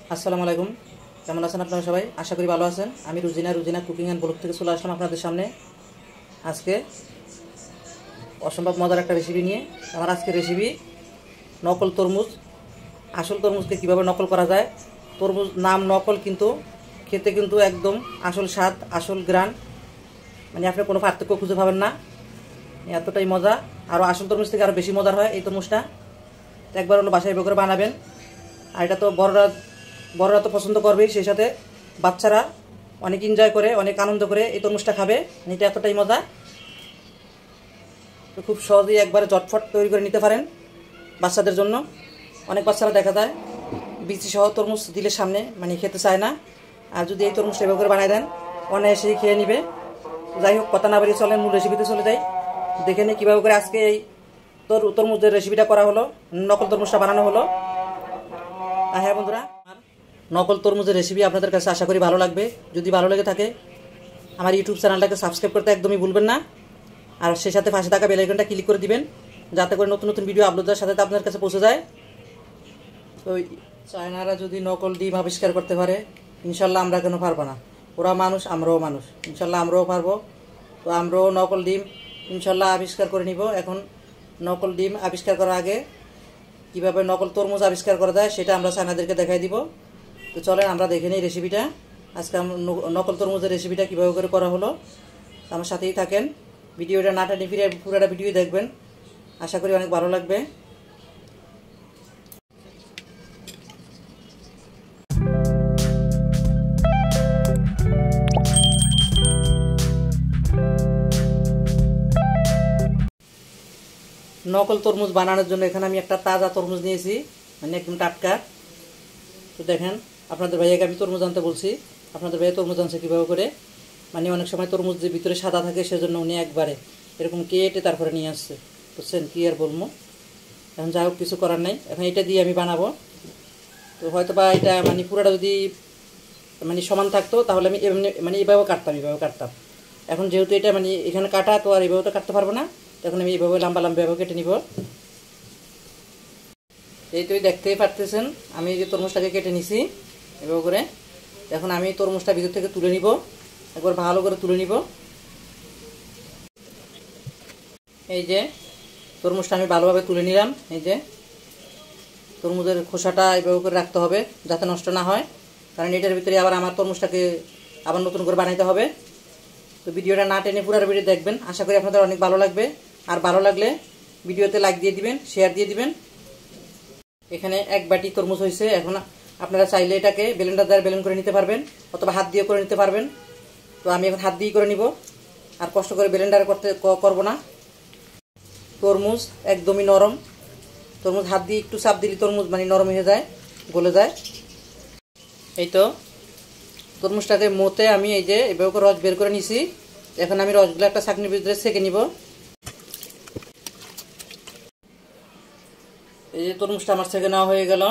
আসসালামু আলাইকুম। কেমন আছেন আপনারা সবাই? আশা করি ভালো আছেন। আমি রুজিনা কুকিং অ্যান্ড ব্লগ থেকে চলে আসলাম আপনাদের সামনে আজকে অসম্ভব মজার একটা রেসিপি নিয়ে। আমার আজকের রেসিপি নকল তরমুজ। আসল তরমুজকে কীভাবে নকল করা যায়। তরমুজ নাম নকল, কিন্তু খেতে কিন্তু একদম আসল স্বাদ, আসল গ্রান, মানে আপনি কোনো পার্থক্য খুঁজে পাবেন না, এতটাই মজা। আরও আসল তরমুজ থেকে আরও বেশি মজার হয় এই তরমুজটা। একবার হলো বাসায় করে বানাবেন। আর এটা তো বড়রা তো পছন্দ করবেই, সেই সাথে বাচ্চারা অনেক এনজয় করে, অনেক আনন্দ করে এই তরমুজটা খাবে। এটা এতটাই মজা, তো খুব সহজেই একবারে ঝটফট তৈরি করে নিতে পারেন বাচ্চাদের জন্য। অনেক বাচ্চারা দেখা যায় বিচি সহ তরমুজ দিলে সামনে মানে খেতে চায় না, আর যদি এই তরমুজটা এভাবে করে বানাই দেন অনায়াসেই খেয়ে নিবে। যাই হোক, কথা না বেরিয়ে চলেন মূল রেসিপিতে চলে যাই। দেখে নিই কীভাবে করে আজকে এই তরমুজের রেসিপিটা করা হলো, নকল তরমুজটা বানানো হলো। হ্যাঁ বন্ধুরা, নকল তরমুজের রেসিপি আপনাদের কাছে আশা করি ভালো লাগবে। যদি ভালো লেগে থাকে আমার ইউটিউব চ্যানেলটাকে সাবস্ক্রাইব করতে একদমই ভুলবেন না, আর সেই সাথে পাশে থাকা বেল আইকনটা ক্লিক করে দিবেন, যাতে করে নতুন নতুন ভিডিও আপলোড দেওয়ার সাথে আপনার কাছে পৌঁছে যায়। তো চায়নারা যদি নকল ডিম আবিষ্কার করতে পারে, ইনশাল্লাহ আমরা কেন পারবো না? ওরা মানুষ, আমরাও মানুষ, ইনশাল্লাহ আমরাও পারবো। তো আমরাও নকল ডিম ইনশাল্লাহ আবিষ্কার করে নিব। এখন নকল ডিম আবিষ্কার করার আগে কীভাবে নকল তরমুজ আবিষ্কার করা যায় সেটা আমরা চায়নাদেরকে দেখাই দিব। তো চলেন আমরা দেখে নিই রেসিপিটা। আজকে নকল তরমুজের রেসিপিটা কীভাবে করে করা হলো, আমার সাথেই থাকেন। ভিডিওটা না টেনে ফিরে পুরোটা ভিডিও দেখবেন, আশা করি অনেক ভালো লাগবে। নকল তরমুজ বানানোর জন্য এখানে আমি একটা তাজা তরমুজ নিয়েছি, মানে একদম টাটকা। তো দেখেন, আপনাদের ভাইয়াকে আমি তরমুজ আনতে বলছি, আপনাদের ভাইয়া তরমুজ আনছে কীভাবে করে, মানে অনেক সময় তরমুজ যে ভিতরে সাদা থাকে সেজন্য উনি একবারে এরকম কেটে তারপরে নিয়ে আসছে, বুঝছেন? কি আর বলবো, এখন যাই হোক কিছু করার নাই। এখন এটা দিয়ে আমি বানাবো। তো হয়তো বা এটা মানে পুরোটা যদি মানে সমান থাকতো তাহলে আমি এমনি মানে এইভাবে কাটতাম। এখন যেহেতু এটা মানে এখানে কাটা, তো আর এইভাবে তো কাটতে পারবো না, তখন আমি এইভাবে লম্বা কেটে নিব। এই তো দেখতেই পারতেছেন আমি যে তরমুজটাকে কেটে নিছি এভাবে করে। এখন আমি তরমুজটা ভিতর থেকে তুলে নিব, একবার ভালো করে তুলে নিব। এই যে তরমুজটা আমি ভালোভাবে তুলে নিলাম। এই যে তরমুজের খোসাটা এভাবে করে রাখতে হবে যাতে নষ্ট না হয়, কারণ এটার ভিতরে আবার আমার তরমুজটাকে আবার নতুন করে বানাইতে হবে। তো ভিডিওটা না টেনে পুরো ভিডিও দেখবেন, আশা করি আপনাদের অনেক ভালো লাগবে। আর ভালো লাগলে ভিডিওতে লাইক দিয়ে দিবেন, শেয়ার দিয়ে দিবেন। এখানে এক বাটি তরমুজ হয়েছে। এখন আপনারা চাইলে এটাকে ব্লেন্ডার দ্বারা ব্লেন্ড করে নিতে পারবেন, অথবা হাত দিয়ে করে নিতে পারবেন। তো আমি এখন হাত দিয়ে করে নিব, আর কষ্ট করে ব্লেন্ডার করব না। তরমুজ একদমই নরম, তরমুজ হাত দিয়ে একটু চাপ দিলে তরমুজ মানে নরম হয়ে যায়, গলে যায়। এই তো তরমুজটাকে মতে আমি এই যে এভাবে করে রস বের করে নিছি। এখন আমি রসগুলো একটা ছাঁকনির ভিতরে ছেঁকে নিব। এই যে তরমুজটা আমার ছেঁকে নেওয়া হয়ে গেল,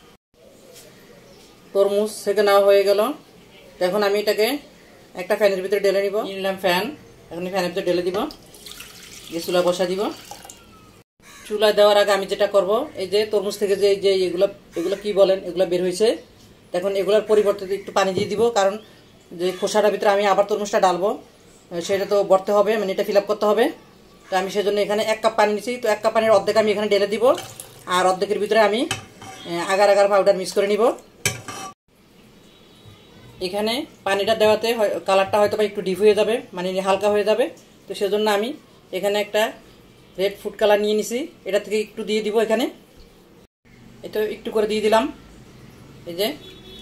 তরমুজ ছেঁকে নেওয়া হয়ে গেল। এখন আমি এটাকে একটা ফ্যানের ভিতরে ঢেলে নিব। নিলাম ফ্যান, এখন ফ্যানের ভিতরে ঢেলে দিব, দিয়ে চুলা বসা দিব। চুলা দেওয়ার আগে আমি যেটা করব, এই যে তরমুজ থেকে যে যে এগুলো কি বলেন, এগুলো বের হয়েছে। এখন এগুলোর পরিবর্তে একটু পানি দিয়ে দিব, কারণ যে খোসাটার ভিতরে আমি আবার তরমুজটা ডালবো, সেটা তো ভরতে হবে, মানে এটা ফিল আপ করতে হবে। তো আমি সেজন্য এখানে 1 কাপ পানি নিচ্ছি। তো 1 কাপ পানির অর্ধেক আমি এখানে ঢেলে দিব, আর অর্ধেকের ভিতরে আমি আগার পাউডার মিক্স করে নিব। এখানে পানিটা দেওয়াতে কালারটা হয়তো বা একটু ডিপ হয়ে যাবে, মানে হালকা হয়ে যাবে। তো সেজন্য আমি এখানে একটা রেড ফুড কালার নিয়ে নিছি, এটা থেকে একটু দিয়ে দিব। এখানে এটা একটু করে দিয়ে দিলাম। এই যে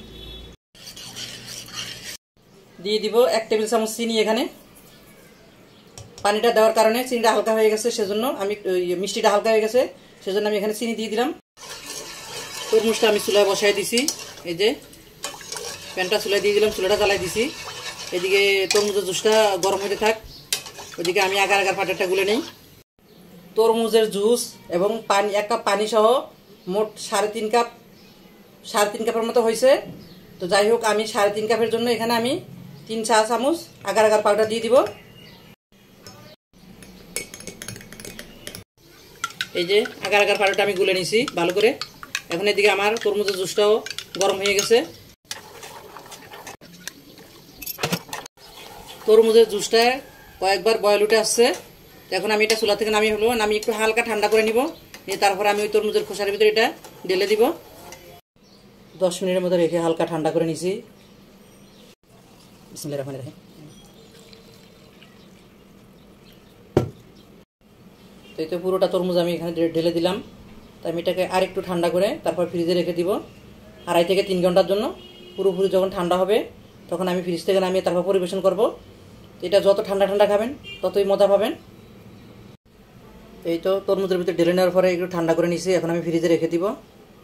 দিয়ে দিব 1 টেবিল চামচ চিনি। এখানে পানিটা দেওয়ার কারণে চিনিটা হালকা হয়ে গেছে, সেজন্য আমি মিষ্টিটা হালকা হয়ে গেছে, সেজন্য আমি এখানে চিনি দিয়ে দিলাম। তরমুজটা আমি চুলায় বসাই দিছি। এই যে প্যানটা চুলায় দিয়ে দিলাম, চুলাটা জ্বালাই দিছি। এদিকে তরমুজের জুসটা গরম হতে থাক, ওইদিকে আমি আগার পাটাটা গুলে নেই। তরমুজের জুস এবং পানি 1 কাপ পানি সহ মোট 3.5 কাপের মতো হয়েছে। তো যাই হোক, আমি 3.5 কাপের জন্য এখানে আমি 3 চা চামচ আগার পাউডার দিয়ে দিব। এই যে আগার পাউডারটা আমি গুলে নিছি ভালো করে। এখন এদিকে আমার তরমুজের জুসটাও গরম হয়ে গেছে। তরমুজের জুসটা কয়েকবার বয়েল উঠে আসছে। এখন আমি এটা চুলা থেকে নামিয়ে ফেলবো, নামিয়ে একটু হালকা ঠান্ডা করে নিব, নিয়ে তারপরে আমি ওই তরমুজের খোসার ভিতরে এটা ঢেলে দিব। 10 মিনিটের মতো রেখে হালকা ঠান্ডা করে নিছি। বিসমিল্লাহির রহমানির রহিম। তো এই তো পুরোটা তরমুজ আমি এখানে ঢেলে দিলাম। তাই আমি এটাকে আরেকটু ঠান্ডা করে তারপর ফ্রিজে রেখে দিব 2.5 থেকে 3 ঘন্টার জন্য। পুরোপুরি যখন ঠান্ডা হবে তখন আমি ফ্রিজ থেকে নামিয়ে তারপর পরিবেশন করব। এটা যত ঠান্ডা ঠান্ডা খাবেন ততই মজা পাবেন। এই তো তরমুজের ভিতরে ঢেলে নেওয়ার পরে একটু ঠান্ডা করে নিয়েছি, এখন আমি ফ্রিজে রেখে দিব।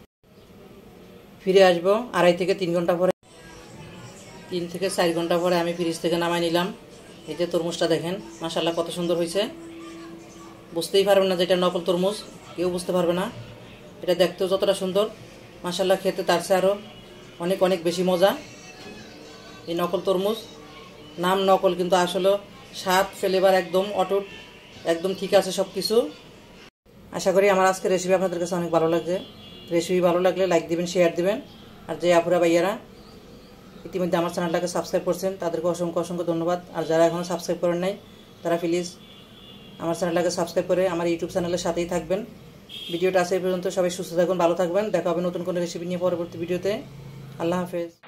ফিরে আসবো 2.5 থেকে 3 ঘন্টা পরে। 3 থেকে 4 ঘন্টা পরে আমি ফ্রিজ থেকে নামাই নিলাম। এই যে তরমুজটা দেখেন, মাশাআল্লাহ কত সুন্দর হয়েছে। বুঝতেই পারবেন না যে এটা নকল তরমুজ, কেউ বুঝতে পারবে না। এটা দেখতেও যতটা সুন্দর, মাশাআল্লাহ খেতে তার চেয়ে আরও অনেক অনেক বেশি মজা। এই নকল তরমুজ নাম নকল, কিন্তু আসলে স্বাদ ফ্লেভার একদম অটুট, একদম ঠিক আছে সব কিছু। আশা করি আমার আজকের রেসিপি আপনাদের কাছে অনেক ভালো লাগছে। রেসিপি ভালো লাগলে লাইক দিবেন, শেয়ার দিবেন। আর যে আপুরা ভাইয়ারা ইতিমধ্যে আমার চ্যানেলটাকে সাবস্ক্রাইব করছেন তাদেরকে অসংখ্য অসংখ্য ধন্যবাদ। আর যারা এখনও সাবস্ক্রাইব করেন নাই তারা প্লিজ আমার চ্যানেলটাকে সাবস্ক্রাইব করে আমার ইউটিউব চ্যানেলের সাথেই থাকবেন। ভিডিওটা আছে এই পর্যন্ত। সবাই সুস্থ থাকুন, ভালো থাকবেন। দেখা হবে নতুন কোনো রেসিপি নিয়ে পরবর্তী ভিডিওতে। আল্লাহ হাফেজ।